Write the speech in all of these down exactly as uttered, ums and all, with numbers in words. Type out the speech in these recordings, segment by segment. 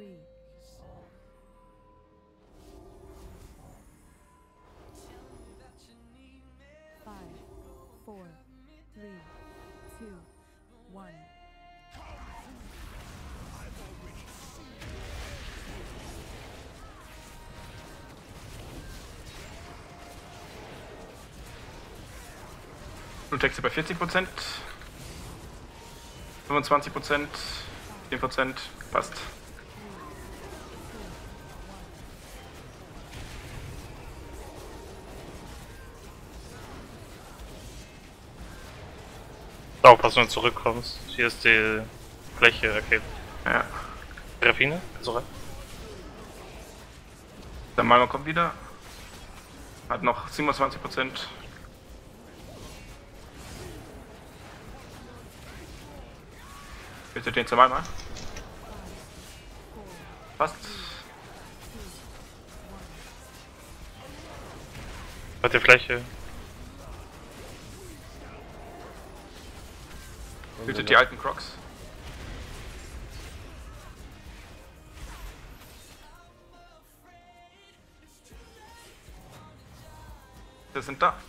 Blutexte bei vierzig Prozent, fünfundzwanzig Prozent, zehn Prozent, passt. Aufpassen, wenn du zurückkommst. Hier ist die Fläche, okay. Ja. Serafine, so rein. Der Malmer kommt wieder. Hat noch siebenundzwanzig Prozent. Bitte den zum Malmer. Passt. Hat die Fläche. Bitte die alten Crocs. Wir sind da.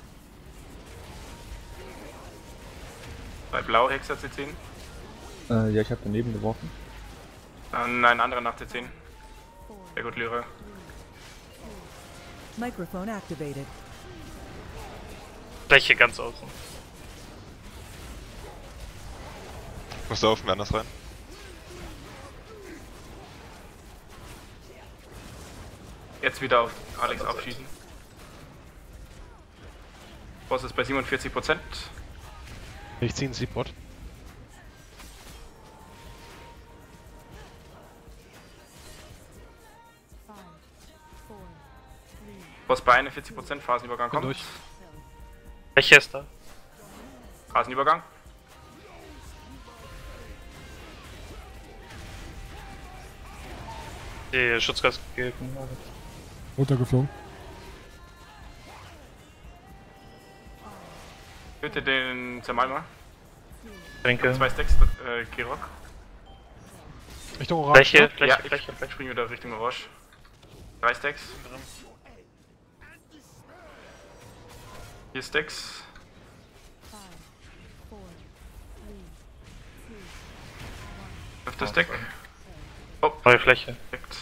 Bei Blau Hexer C zehn. Äh, ja, ich habe daneben geworfen. Dann ein anderer nach C zehn. Sehr gut, Lyra. Microphone activated. Fläche ganz außen. Muss laufen, anders rein. Jetzt wieder auf Alex aufschießen. Boss ist bei siebenundvierzig Prozent. Ich ziehe einen Seedbot. Boss bei einundvierzig Prozent, Phasenübergang Bin kommt. durch. Fläche ist da. Phasenübergang. Die Schutzgas gegeben. Runtergeflogen. Bitte den Zermalmer. Trinke. Zwei Stacks, äh, Kirok. Richtung Orange. Fläche, ne? Fläche, Ja, Fläche, ich Fläche. spring wieder Richtung Orange. Drei Stacks. Vier Stacks. Fünfter Stack. Oh, Neue Fläche. perfekt.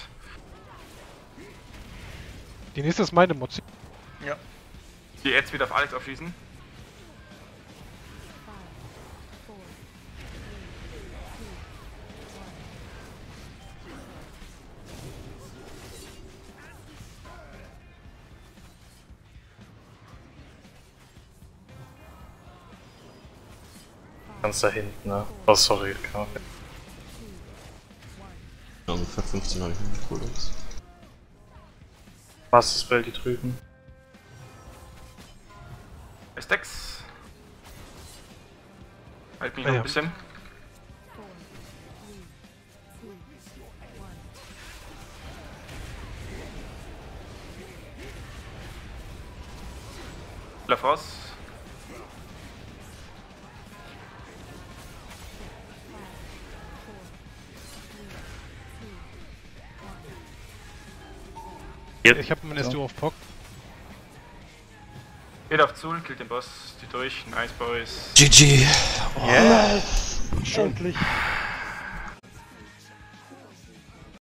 Die nächste ist meine Mozi. Ja. Die jetzt wieder auf Alex aufschießen. Ganz da hinten, ne? Oh, sorry. Kann man... Ja, ungefähr fünfzehn habe ich mit Codex. Master Spell, die drüben. Drei Stacks. Halt mich Ah, noch ja. ein bisschen. Lauf raus. Hier. Ich habe einen S D O auf P O C. Geht auf Zul, killt den Boss, die durch. Nice, Boys. G G! Yes! Endlich!